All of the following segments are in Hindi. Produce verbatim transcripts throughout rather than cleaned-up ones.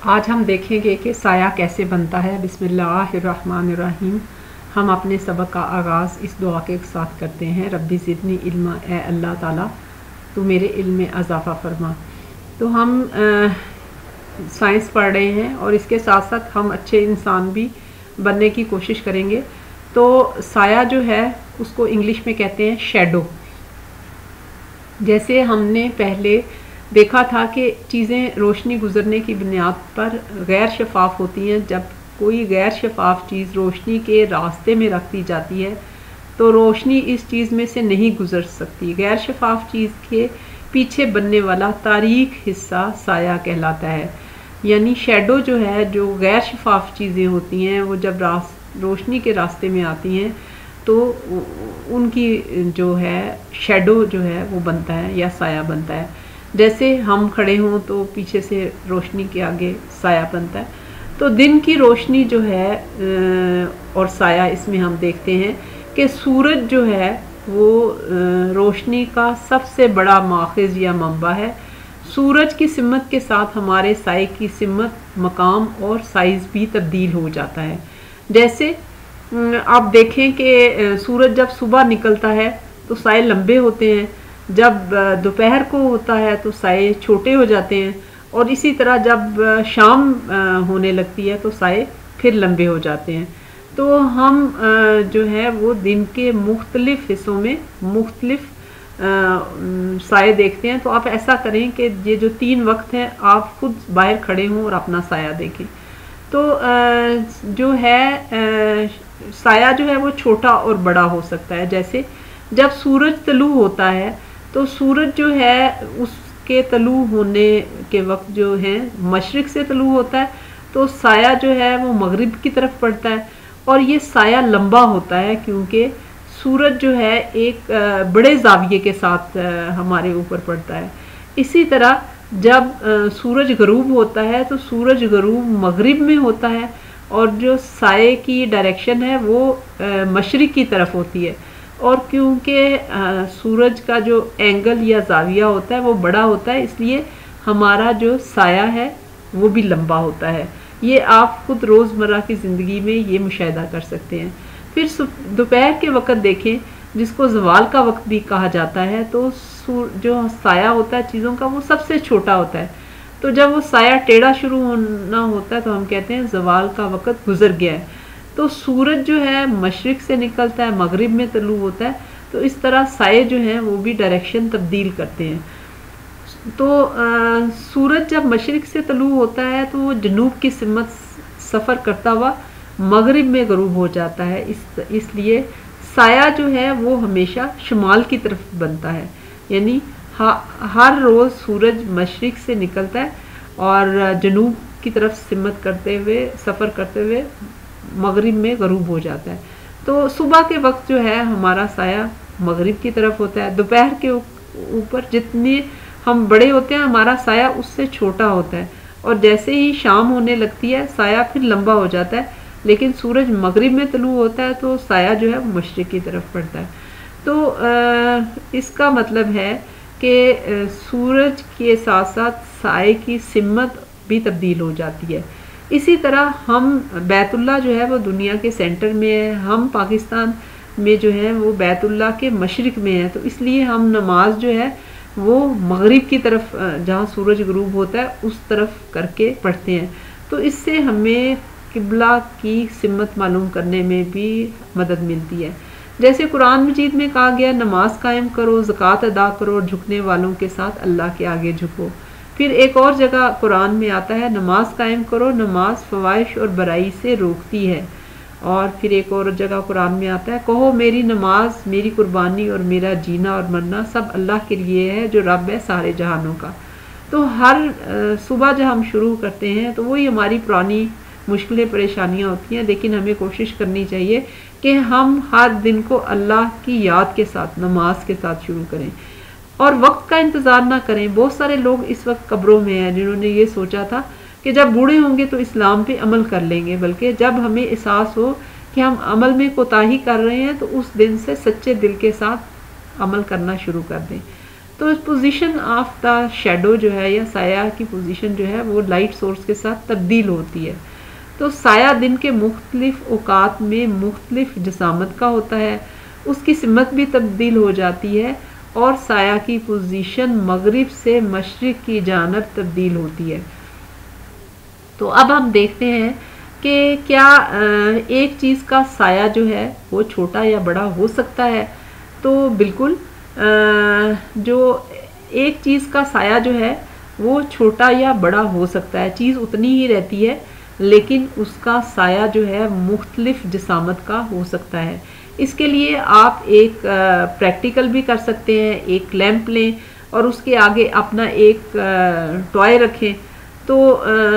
आज हम देखेंगे कि साया कैसे बनता है। बिस्मिल्लाहिर्रहमानिर्रहीम। हम अपने सबक का आगाज़ इस दुआ के साथ करते हैं, रब्बी ज़िदनी इल्मा, ए अल्लाह ताला तो मेरे इल्म में अज़ाफ़ा फरमा। तो हम साइंस पढ़ रहे हैं और इसके साथ साथ हम अच्छे इंसान भी बनने की कोशिश करेंगे। तो साया जो है उसको इंग्लिश में कहते हैं शैडो। जैसे हमने पहले देखा था कि चीज़ें रोशनी गुजरने की बुनियाद पर गैर शफाफ होती हैं। जब कोई गैर शफाफ चीज़ रोशनी के रास्ते में रख दी जाती है तो रोशनी इस चीज़ में से नहीं गुजर सकती। गैर शफाफ चीज़ के पीछे बनने वाला तारीक हिस्सा साया कहलाता है। यानी शैडो जो है, जो गैर शफाफ चीज़ें होती हैं, वो जब रास रोशनी के रास्ते में आती हैं तो उनकी जो है शैडो जो है वो बनता है या साया बनता है। जैसे हम खड़े हों तो पीछे से रोशनी के आगे साया बनता है। तो दिन की रोशनी जो है और साया, इसमें हम देखते हैं कि सूरज जो है वो रोशनी का सबसे बड़ा माखिज़ या मंबा है। सूरज की सिमत के साथ हमारे साए की सिमत, मकाम और साइज़ भी तब्दील हो जाता है। जैसे आप देखें कि सूरज जब सुबह निकलता है तो साए लंबे होते हैं, जब दोपहर को होता है तो साए छोटे हो जाते हैं, और इसी तरह जब शाम होने लगती है तो साए फिर लंबे हो जाते हैं। तो हम जो है वो दिन के मुख्तलिफ हिस्सों में मुख्तलिफ साए देखते हैं। तो आप ऐसा करें कि ये जो तीन वक्त हैं आप खुद बाहर खड़े हों और अपना साया देखें। तो जो है साया जो है वो छोटा और बड़ा हो सकता है। जैसे जब सूरज तलू होता है तो सूरज जो है उसके तलू होने के वक्त जो है मशरिक से तलू होता है तो साया जो है वो मगरिब की तरफ पड़ता है, और ये साया लंबा होता है क्योंकि सूरज जो है एक बड़े जाविये के साथ हमारे ऊपर पड़ता है। इसी तरह जब सूरज गरूब होता है तो सूरज गरूब मगरिब में होता है और जो साए की डायरेक्शन है वो मशरिक की तरफ होती है। और क्योंकि सूरज का जो एंगल या जाविया होता है वो बड़ा होता है, इसलिए हमारा जो साया है वो भी लंबा होता है। ये आप खुद रोज़मर्रा की ज़िंदगी में ये मुशाहिदा कर सकते हैं। फिर दोपहर के वक़्त देखें, जिसको ज़वाल का वक्त भी कहा जाता है, तो जो साया होता है चीज़ों का वो सबसे छोटा होता है। तो जब वो साया टेढ़ा शुरू होना होता है तो हम कहते हैं ज़वाल का वक़्त गुज़र गया है। तो सूरज जो है मशरिक से निकलता है, मगरिब में तलू होता है, तो इस तरह साए जो हैं वो भी डायरेक्शन तब्दील करते हैं। तो आ, सूरज जब मशरिक से तलू होता है तो वो जनूब की सिमत सफ़र करता हुआ मगरिब में गरूब हो जाता है। इस इसलिए साया जो है वो हमेशा शुमाल की तरफ बनता है। यानी हर रोज़ सूरज मशरिक से निकलता है और जनूब की तरफ सिमत करते हुए सफ़र करते हुए मगरिब में गरूब हो जाता है। तो सुबह के वक्त जो है हमारा साया मगरिब की तरफ होता है। दोपहर के ऊपर जितने हम बड़े होते हैं हमारा साया उससे छोटा होता है, और जैसे ही शाम होने लगती है साया फिर लंबा हो जाता है। लेकिन सूरज मगरिब में तलू होता है तो साया जो है वो मशरिक की तरफ पड़ता है। तो आ, इसका मतलब है कि सूरज के साथ साथ साए की सिमत भी तब्दील हो जाती है। इसी तरह हम बैतुल्ला जो है वो दुनिया के सेंटर में है, हम पाकिस्तान में जो है वो बैतुल्ला के मशरिक में है, तो इसलिए हम नमाज जो है वो मगरिब की तरफ, जहाँ सूरज गरूब होता है उस तरफ करके पढ़ते हैं। तो इससे हमें किबला की सिमत मालूम करने में भी मदद मिलती है। जैसे कुरान मजीद में कहा गया, नमाज कायम करो, ज़कात अदा करो और झुकने वालों के साथ अल्लाह के आगे झुको। फिर एक और जगह कुरान में आता है, नमाज कायम करो, नमाज फवाहिश और बुराई से रोकती है। और फिर एक और जगह कुरान में आता है, कहो मेरी नमाज, मेरी कुर्बानी और मेरा जीना और मरना सब अल्लाह के लिए है जो रब है सारे जहानों का। तो हर सुबह जब हम शुरू करते हैं तो वही हमारी पुरानी मुश्किलें परेशानियां होती हैं, लेकिन हमें कोशिश करनी चाहिए कि हम हर दिन को अल्लाह की याद के साथ, नमाज के साथ शुरू करें और वक्त का इंतज़ार ना करें। बहुत सारे लोग इस वक्त कब्रों में हैं जिन्होंने ये सोचा था कि जब बूढ़े होंगे तो इस्लाम पे अमल कर लेंगे, बल्कि जब हमें एहसास हो कि हम अमल में कोताही कर रहे हैं तो उस दिन से सच्चे दिल के साथ अमल करना शुरू कर दें। तो पोजीशन ऑफ द शेडो जो है या साया की पोजीशन जो है वो लाइट सोर्स के साथ तब्दील होती है। तो साया दिन के मुख्तलिफ औकात में मुख्तलिफ जिसामत का होता है, उसकी सिमत भी तब्दील हो जाती है और साया की पोजीशन मगरिब से मशरिक की जानब तब्दील होती है। तो अब हम देखते हैं कि क्या एक चीज़ का साया जो है वो छोटा या बड़ा हो सकता है। तो बिल्कुल जो एक चीज़ का साया जो है वो छोटा या बड़ा हो सकता है, चीज़ उतनी ही रहती है लेकिन उसका साया जो है मुख्तलिफ जिसामत का हो सकता है। इसके लिए आप एक प्रैक्टिकल भी कर सकते हैं। एक लैंप लें और उसके आगे अपना एक टॉय रखें, तो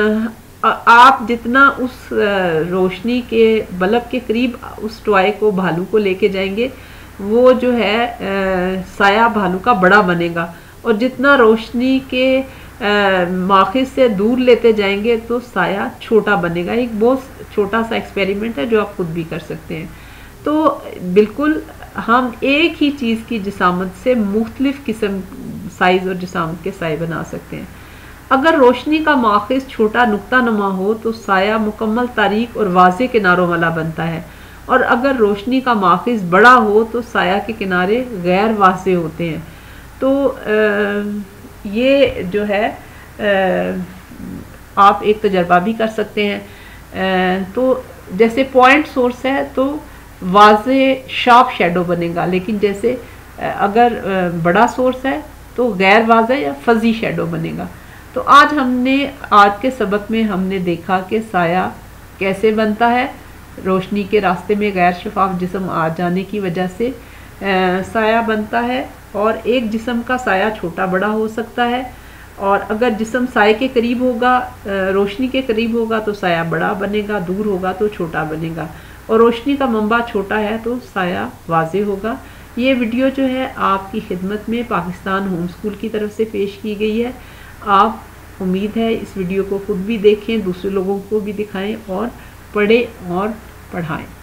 आप जितना उस रोशनी के बल्ब के करीब उस टॉय को, भालू को लेके जाएंगे, वो जो है साया भालू का बड़ा बनेगा, और जितना रोशनी के माखिज से दूर लेते जाएंगे तो साया छोटा बनेगा। एक बहुत छोटा सा एक्सपेरिमेंट है जो आप खुद भी कर सकते हैं। तो बिल्कुल हम एक ही चीज़ की जिसामत से मुख्तलिफ किस्म साइज़ और जिसामत के साए बना सकते हैं। अगर रोशनी का माखिज छोटा नुक्ता नुमा हो तो साया मुकम्मल तारीक और वाज़े किनारों वाला बनता है, और अगर रोशनी का माखिज बड़ा हो तो साया के किनारे गैर वाज़े होते हैं। तो आ, ये जो है आ, आप एक तजर्बा भी कर सकते हैं। आ, तो जैसे पॉइंट सोर्स है तो वाज़े शार्प शेडो बनेगा, लेकिन जैसे अगर बड़ा सोर्स है तो गैर वाज़े या फजी शेडो बनेगा। तो आज हमने आज के सबक में हमने देखा कि साया कैसे बनता है। रोशनी के रास्ते में गैर शफाफ जिस्म आ जाने की वजह से आ, साया बनता है, और एक जिस्म का साया छोटा बड़ा हो सकता है, और अगर जिस्म साए के करीब होगा, रोशनी के करीब होगा तो साया बड़ा बनेगा, दूर होगा तो छोटा बनेगा, और रोशनी का मंबा छोटा है तो साया वाज़े होगा। ये वीडियो जो है आपकी खिदमत में पाकिस्तान होम स्कूल की तरफ से पेश की गई है। आप उम्मीद है इस वीडियो को खुद भी देखें, दूसरे लोगों को भी दिखाएं और पढ़ें और पढ़ाएं।